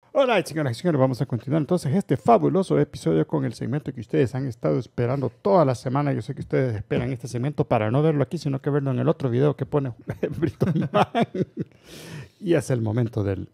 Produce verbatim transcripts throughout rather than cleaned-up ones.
Hola, señoras y señores, vamos a continuar entonces este fabuloso episodio con el segmento que ustedes han estado esperando toda la semana. Yo sé que ustedes esperan este segmento para no verlo aquí, sino que verlo en el otro video que pone Brito Man. Y es el momento del...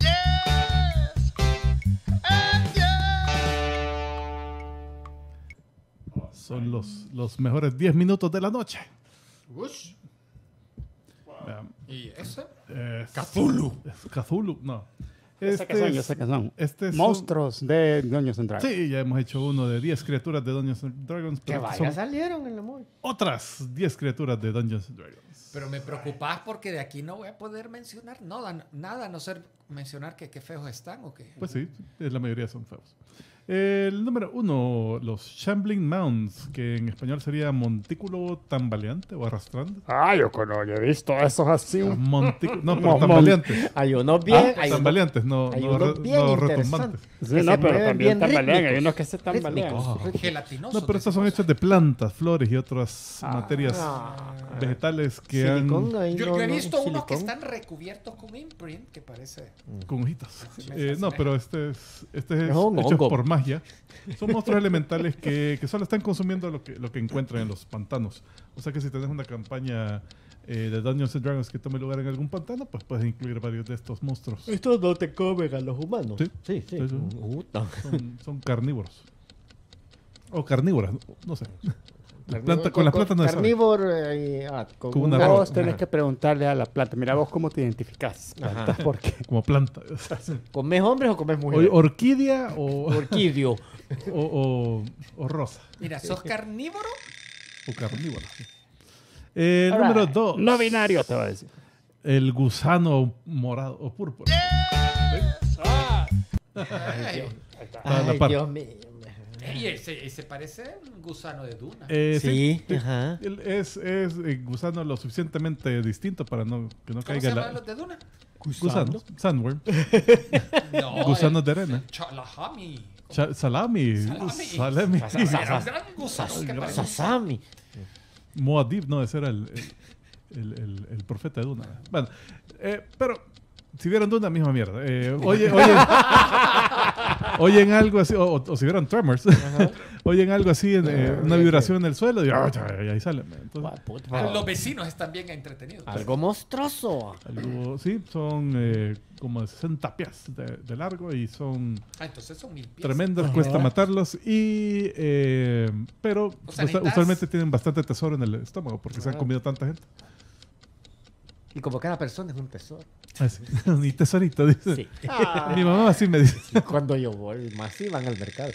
Son los, los mejores diez minutos de la noche. Ush. Vean, ¿Y ese? es- Cthulhu. es Cthulhu, no. Yo sé que son, yo sé que son. este es un- Monstruos de Dungeons and Dragons. Sí, ya hemos hecho uno de diez criaturas de Dungeons and Dragons. Que Pero vaya son salieron en la móvil. otras diez criaturas de Dungeons and Dragons. Pero me preocupás porque de aquí no voy a poder mencionar nada, nada a no ser mencionar que qué feos están o qué. Pues sí, la mayoría son feos. El número uno, los Shambling Mounds, que en español sería montículo tambaleante o arrastrante. Ah, yo conozco, he visto esos así. un- Montículo, no, pero Mon- tambaleantes. Hay unos bien, Ah, hay unos, Tambaleantes, no, hay no, unos re- bien no interesantes. retumbantes. Sí, que no, se pero mueven también bien tambalean. Hay rítmicos. unos que se tambalean. Rítmicos. Gelatinosos. No, pero de estos son cosas. hechos de plantas, flores y otras Ah. materias Ah. vegetales que han Silicón, ahí Yo, no- yo he no, visto unos que silicón. están recubiertos con imprint, que parece. con hojitas. Sí, me Eh, no, fascina. pero este es, este es Es un hecho hongo. por magia. Son monstruos elementales que, que solo están consumiendo lo que, lo que encuentran en los pantanos. O sea que si tenés una campaña eh, de Dungeons and Dragons que tome lugar en algún pantano, pues puedes incluir varios de estos monstruos. Estos no te comen a los humanos. Sí. sí. sí. Sí, sí. Puta. Son, son carnívoros. O carnívoras, no, no sé. Las Carnívoro- plantas- con las plantas no se sabe. Carnívoro eh, ah, con, Con un una árbol. Vos tenés Ajá. que preguntarle a la planta. Mira, vos cómo te identificás. Ajá. Planta, porque Como planta. ¿Comes hombres o comes O- mujeres? orquídea o, Orquidio. o, o- o rosa. Mira, ¿sos carnívoro? O carnívora. El Alright. número dos. no binario te va a decir. El gusano morado o púrpura. Ay, a la Ay, par. Dios mío. ey, ese, ese parece un gusano de duna. Eh, Sí, sí, ajá. el- Es, es eh, gusano lo suficientemente distinto para no, que no ¿Cómo se caiga llaman la... los de duna? Gusanos. Sandworm. No, Gusanos el- de arena. Chalahami. Cha- salami. Salami. Salami. Sa- sa- sa- Era un gran gusano que parece un Sasami. Moadib, no, ese era el, el, el- el- el profeta de Duna. Bueno, eh, pero si vieron Duna, misma mierda. Eh, oye, oye, oyen algo así, o, o si vieron Tremors, oyen algo así, en, eh, una vibración en el suelo y, ah, y ahí salen. Entonces, Ah, puta. Los vecinos están bien entretenidos. Algo monstruoso. algo, sí, son eh, como sesenta pies de, de largo y son Ah, entonces son mil pies. tremendos, Ajá. cuesta matarlos, y eh, pero O sea, usa- necesitas- usualmente tienen bastante tesoro en el estómago porque se han Ah. comido tanta gente. Y como cada persona es un tesoro. Así, ni tesorito, dice. Sí. Mi mamá así me dice. Cuando yo voy, más sí van al mercado.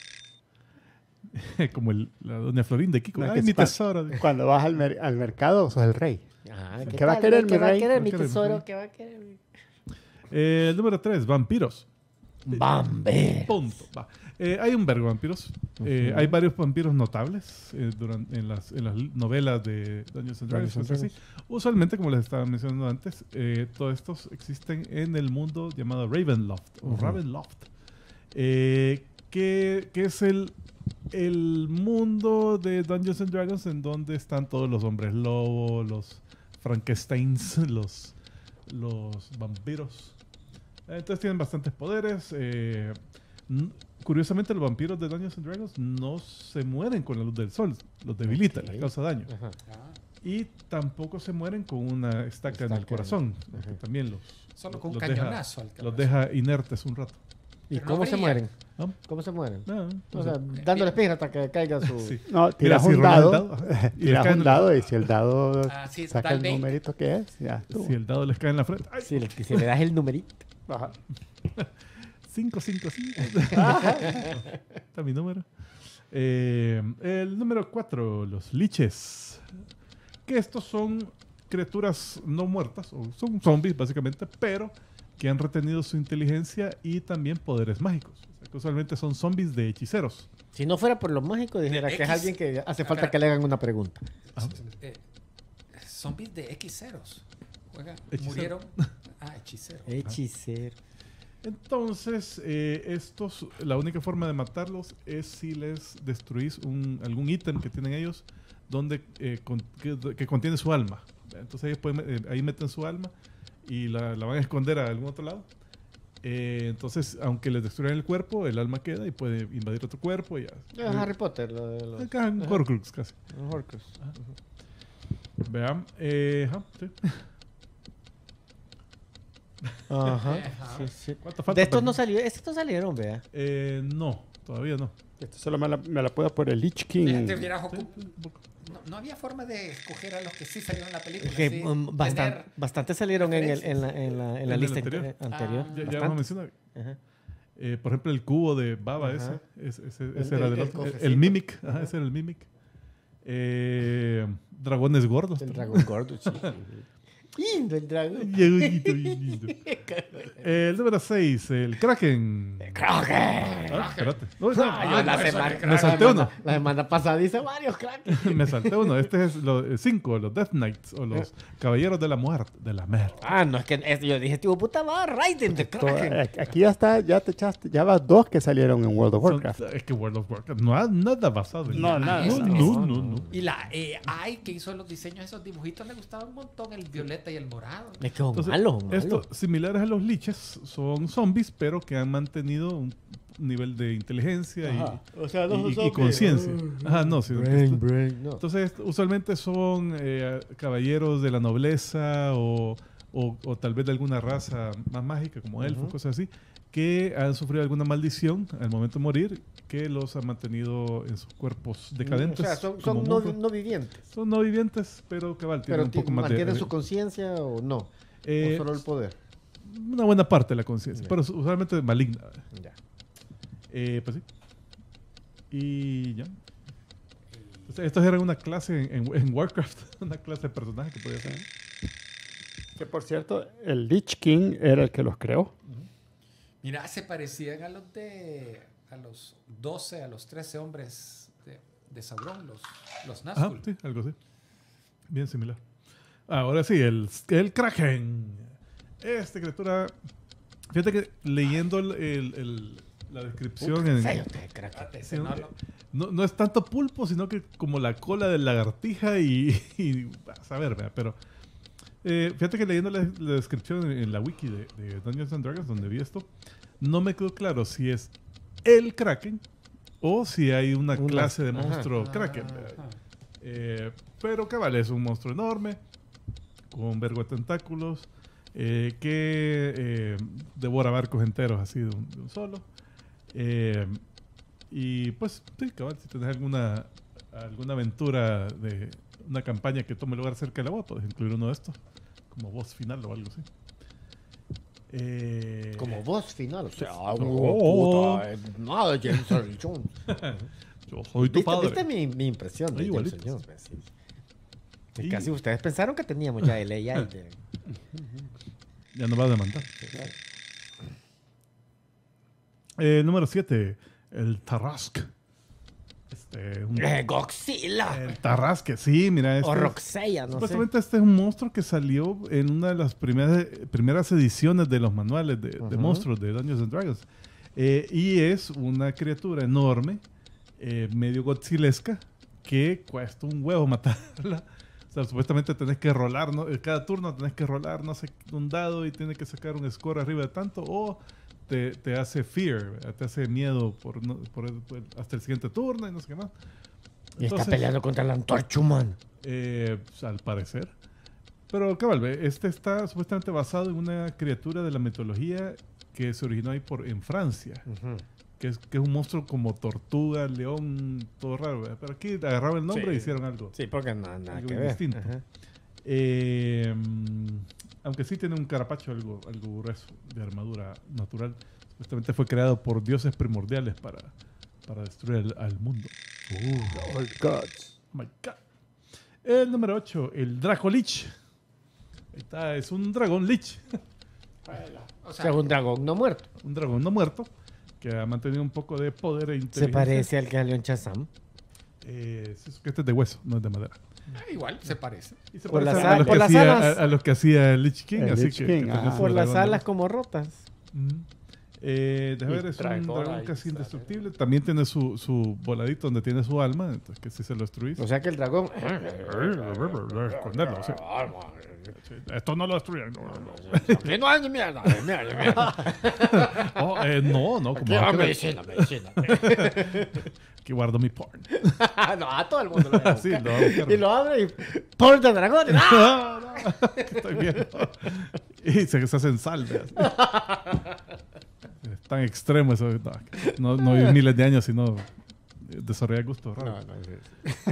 Como el, la doña Florinda de Kiko. No, Ay, que mi sepa- tesoro. Cuando vas al, mer- al mercado, sos el rey. Ah, ¿Qué va a querer, ¿Qué mi va a rey? querer ¿Qué mi va a querer, mi tesoro? rey? ¿Qué va a querer? mi- Eh, el número tres, vampiros. Bambe. Punto. Va. Eh, hay un vergo de vampiros. Eh, Ujú. Hay varios vampiros notables eh, durante, en, las, en las novelas de Dungeons and Dragons. Dungeons and cosas así. Usualmente, como les estaba mencionando antes, eh, todos estos existen en el mundo llamado Ravenloft o Ujú. Ravenloft, eh, que, que es el, el mundo de Dungeons and Dragons en donde están todos los hombres lobo, los Frankensteins, los, los vampiros. Entonces tienen bastantes poderes. eh, n- curiosamente, los vampiros de Dungeons and Dragons no se mueren con la luz del sol, los debilita, Ok. les causa daño. Ajá. Ah, Y tampoco se mueren con una estaca en el Estaca, corazón, ajá. que también los, solo con un los deja- cañonazo al los cabrón. deja inertes un rato. ¿Y Pero no cómo se brilla. mueren? ¿No? ¿Cómo se mueren? No, O sea, entonces, dándole pija hasta que caiga su... sí. No, Mira, tiras si un rolas el dado, dado, y le tiras caen- un dado y si el dado Ah, sí, saca da el el veinte. numerito que es, ya estuvo. Si el dado les cae en la frente. ¡Ay! Si le, si le das el numerito. Ajá. cinco cinco cinco. Está mi número. Eh, el número cuatro, los liches. Que estos son criaturas no muertas, o son zombies básicamente, pero que han retenido su inteligencia y también poderes mágicos. O sea, que usualmente son zombies de hechiceros. Si no fuera por lo mágico, dijera De que es X. alguien que hace falta Espera. que le hagan una pregunta. Eh, zombies de hechiceros. Juega, Hechicero. murieron. Ah, hechicero. Hechicero. Entonces, eh, estos, la única forma de matarlos es si les destruís un, algún ítem que tienen ellos donde, eh, con- que, que contiene su alma. Entonces ellos pueden, eh, ahí meten su alma y la, la van a esconder a algún otro lado. Eh, entonces, aunque les destruyan el cuerpo, el alma queda y puede invadir otro cuerpo. Y ya. Es Harry Potter, lo de los... Acá en Horcrux casi. los Horcrux. Vean. Eh, ajá, sí. Ajá. Ajá. Sí, sí. ¿Cuánto falta? De estos para- no salieron, estos no salieron, vea. Eh, no, todavía no. Esto solo me la, me la puedo por el Lich King. Fíjate, vieras, Sí, ocu- un poco. no, no había forma de escoger a los que sí salieron en la película. Que sí, um, bastan- tener- bastante salieron en, el, en la, en la, en la En el lista anterior. ante- anterior. Ah. Ya, ya Bastantes. vamos a mencionar. Ajá. Eh, por ejemplo, el cubo de baba Ajá. ese. Ese, ese, El- ese era el- del el otro. El, cofrecito. el Mimic. Ajá, ese era el Mimic. Eh, dragones gordos. El dragón gordo, sí. Lindo el dragón. Bien lindo. Eh, el número seis, el Kraken. Kraken. Ah, espérate. No, no, Ah, yo ah, la eso semana, de me salté uno. La semana pasada dice varios Kraken. Me salté uno. Este es los cinco, los Death Knights o los Caballeros de la Muerte. De la Muerte. Ah, no, es que es- yo dije, tío, puta, va Raiden de To- Kraken. eh, Aquí ya está, ya te echaste, ya vas dos que salieron en World of Son- Warcraft. es que World of Warcraft no ha nada basado en No, él. nada. No, no, no, no. Y la A I que hizo los diseños, esos dibujitos, le gustaba un montón el violeta y el morado. Es que son Entonces, malos, son malos. estos similares a los liches son zombies, pero que han mantenido un nivel de inteligencia y, O sea, y- y- y conciencia. Ajá, no, sino que Brain, esto- brain, no. Entonces, usualmente son eh, caballeros de la nobleza o, o- o tal vez de alguna raza más mágica, como elfos, Ujú. cosas así, que han sufrido alguna maldición al momento de morir que los ha mantenido en sus cuerpos decadentes. O sea, son, como son no, monstruos. no vivientes. Son no vivientes, pero cabal, tienen Pero un poco ti- más de... ¿mantienen de- su conciencia o no? eh, ¿O solo el poder? una buena parte de la conciencia, Ya. pero usualmente maligna. Ya. Eh, pues sí. Y ya. Entonces, estos eran una clase en, en- en Warcraft, una clase de personaje que podía ser. Que por cierto, el Lich King era el que los creó. Mira, se parecían a los de. A los doce, a los trece hombres de, de Sauron, los, los Ah, Nazgûl. sí, algo así. Bien similar. Ahora sí, el, el Kraken. Esta criatura. Fíjate que leyendo el, el- el- la descripción en, Feo, te Kraken. Ese Sí, no eh, lo- no, no es tanto pulpo, sino que como la cola de lagartija y, y vas a ver, vea, pero eh, fíjate que leyendo la, la descripción en, en la wiki de, de Dungeons and Dragons, donde vi esto, no me quedó claro si es el Kraken o si hay una, Una- clase de ajá. monstruo Kraken. Ah, vea. ajá. Eh, pero cabal, es un monstruo enorme, con un vergo de tentáculos, eh, que eh, devora barcos enteros así de un, de un solo. Eh, y pues, sí, cabal, si tenés alguna, alguna aventura de una campaña que tome lugar cerca del agua, puedes incluir uno de estos como boss final o algo así. Eh, Como voz final. O sea, Oh. puta, eh, nada, James Earl Jones. yo soy tu ¿Viste, padre. viste mi, mi impresión de Ay, James igualito. Earl Jones? Pues, sí. Y Y- casi ustedes pensaron que teníamos ya el A I. de- Ya nos va a demandar. Eh, número siete, el Tarrasque. Este, un- Eh, Godzilla. el Tarrasque, sí, mira. Este O es- Roxella, no sé. Supuestamente este es un monstruo que salió en una de las primeras, primeras ediciones de los manuales de, de Ujú. monstruos de Dungeons and Dragons. Eh, y es una criatura enorme, eh, medio godzilesca, que cuesta un huevo matarla. O sea, supuestamente tenés que rolar, ¿no? Eh, cada turno tenés que rolar, no sé, un dado y tienes que sacar un score arriba de tanto, o te, te hace fear, ¿verdad? Te hace miedo por, no- por el- por el- hasta el siguiente turno y no sé qué más. Y está Entonces, peleando contra la antorcha humana. eh, pues, al parecer. Pero cabal, ve, este está supuestamente basado en una criatura de la mitología que se originó ahí por, en Francia, que es, que es un monstruo como tortuga, león, todo raro. ¿verdad? Pero aquí agarraron el nombre Sí. e hicieron algo. Sí, porque nada, nada Algo que ver. distinto. Ajá. Eh, mm, aunque sí tiene un carapacho algo, algo grueso de armadura natural. Supuestamente fue creado por dioses primordiales para, para destruir al, al mundo. Old gods. Oh my God. El número ocho, el Draco Lich. Ahí está, es un dragón Lich. O O sea, sea, un dragón no muerto. Un dragón no muerto que ha mantenido un poco de poder e Se inteligencia. parece al que salió en Shazam. Eh, sí, es que este es de hueso, no es de madera. ah, igual, se parece. Y se Por parece las a, al- los por que las hacía, alas. a, a los que hacía Lich King. El así Lich que, King, que tenía ah. su Por las dragón de- alas como rotas. Mm. Eh, deja Y ver, es un traidora dragón y casi sale. indestructible. También tiene su, su voladito donde tiene su alma. Entonces, que si se lo destruís. O sea que el dragón. Esconderlo, sí. Sí, esto no lo destruyen. No, no, no. No hay ni mierda, ni mierda, ni mierda. Oh, eh, no, no. Como Ah, va a querer? medicina, medicina. Aquí guardo mi porn. No, a todo el mundo lo va a Sí, buscar. lo va a buscar. Y lo abre y. ¡Por de dragón! ¡Ah! No, no, ¿qué estoy viendo? Y se, se hacen sal. ¿Ves? Es tan extremo eso. No, no, no vive miles de años, sino desarrollar gustos raros. No, no, sí.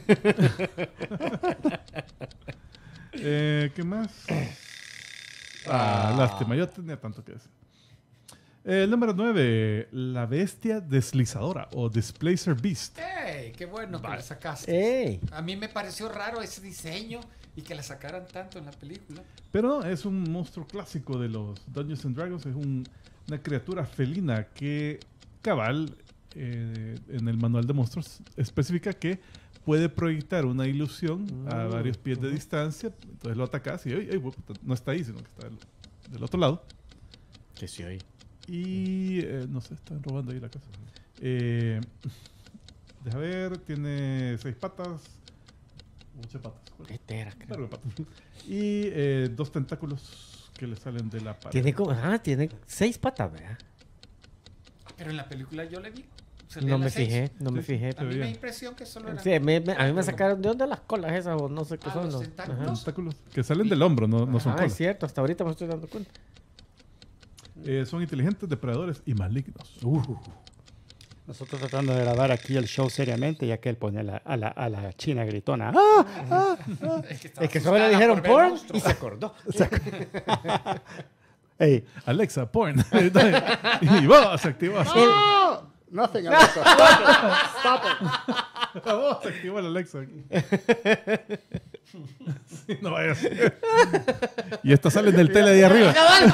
Eh, ¿Qué más? Ah, lástima. Yo tenía tanto que decir. Eh, el número nueve. La bestia deslizadora o Displacer Beast. ¡Ey! ¡Qué bueno que la sacaste! ¡Ey! A mí me pareció raro ese diseño y que la sacaran tanto en la película. Pero es un monstruo clásico de los Dungeons and Dragons. Es un- una criatura felina que, cabal, eh, en el manual de monstruos especifica que puede proyectar una ilusión a Mm, varios pies de ujú. distancia. Entonces lo atacas y ¡ay, ay, puta! No está ahí, sino que está del, del otro lado. Que sí, oí. Y eh, no sé, están robando ahí la casa. Eh, deja ver, tiene seis patas. Ocho patas. ¿cuál? Este era, creo. Largo de patas. Y eh, dos tentáculos que le salen de la pared. Tiene como. Ah, tiene seis patas, ¿verdad? Pero en la película yo le vi. se le No las me seis. fijé, no me Sí, sí. fijé. A mí me Veía. da impresión que solo eran... Sí, me- me- a mí me sacaron de dónde las colas esas o no sé qué Ah, son. los los- tentáculos. ajá. Tentáculos que salen del hombro, no, no son Ah, es colas. cierto, hasta ahorita me estoy dando cuenta. Eh, son inteligentes, depredadores y malignos. Nosotros tratando de grabar aquí el show seriamente, ya que él pone a la, a la, a la china gritona. ¡Ah! ¡Ah! Es que, estaba Es que solo le asustada dijeron por ver porn monstruos. y se acordó. ¡Ey! Alexa, porn. Y vos se activó así. ¡No! Nothing, Alexa. Stop it. Vos se activó la Alexa. Sí, no vaya a ser. Y estas salen del tele ahí arriba.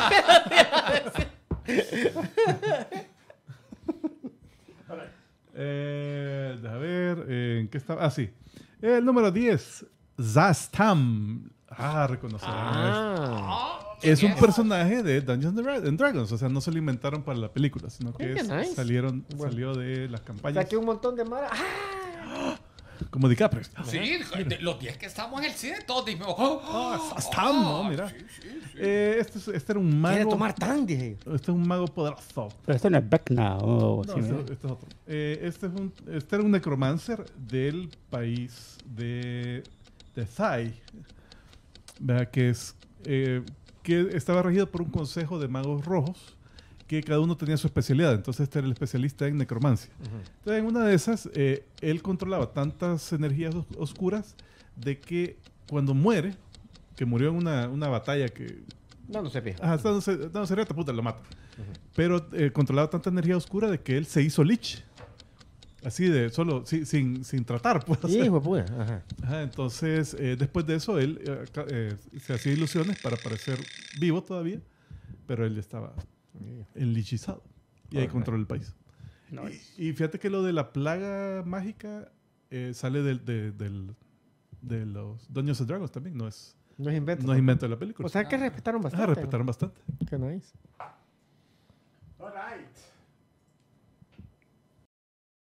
Eh, deja ver, eh, ¿en qué estaba? Ah, sí. El número diez, Zastam. Ah, reconocerán. Ah, Es un personaje de Dungeons and Dra- and Dragons. O sea, no se lo inventaron para la película, sino que Qué es- nice. salieron, Bueno. salió de las campañas. saqué un montón de mara. ¡Ah! Como DiCaprio. Sí, de- los días que estábamos en el cine, todos dijimos... ¡Oh! Ah, Zastam, ¿no? Mira. Sí, sí, sí. Eh, este, es- este era un mago. Quiere tomar tan, dije yo. Este es un mago poderoso. Pero esto no es Vecna o No, sí, este, ¿no? este es otro. Eh, este, es un, este era un necromancer del país de, de Thai. Vea que es eh, que estaba regido por un consejo de magos rojos que cada uno tenía su especialidad. Entonces este era el especialista en necromancia. Entonces en una de esas eh, él controlaba tantas energías os- oscuras de que cuando muere, que murió en una, una batalla que No, no se fija. Ajá, dándose, dándose reta, puta, lo mata. Pero eh, controlaba tanta energía oscura de que él se hizo lich. Así de, solo, sí, sin, sin tratar, pues. o sea. Hijo de puta. Ajá. Ajá, entonces, eh, después de eso, él eh, ca- eh, se hacía ilusiones para parecer vivo todavía, pero él ya estaba enlichizado. Y ahí Alright. controla el país. Nice. Y, y fíjate que lo de la plaga mágica eh, sale del, de, del- de los Dungeons and Dragons también, no es, No es invento. no es invento de la película. O sea que respetaron Ah, bastante. respetaron bastante. Qué nice. All right.